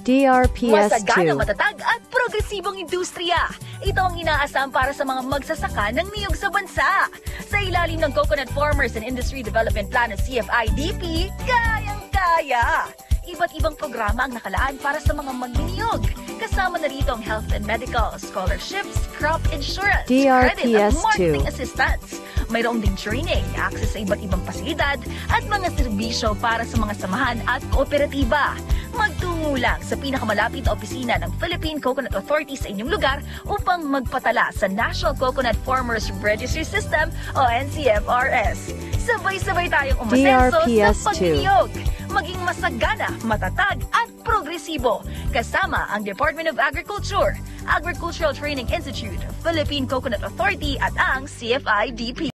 DRPS Masagana, 2. matatag at progresibong industriya. Ito ang inaasam para sa mga magsasaka ng niyog sa bansa. Sa ilalim ng Coconut Farmers and Industry Development Plan ng CFIDP, kayang-kaya. Iba't ibang programa ang nakalaan para sa mga magniniyog. Kasama na rito ang health and medical, scholarships, crop insurance, credit at DRPS marketing 2. assistance. Mayroong ding training, access sa iba't ibang pasilidad at mga serbisyo para sa mga samahan at kooperatiba. Magtungo lang sa pinakamalapit na opisina ng Philippine Coconut Authority sa inyong lugar upang magpatala sa National Coconut Farmers Registry System o NCFRS. Sabay-sabay tayong umasenso DRPS sa pagniniyog. Maging masagana, matatag at progresibo. Kasama ang Department of Agriculture, Agricultural Training Institute, Philippine Coconut Authority at ang CFIDP.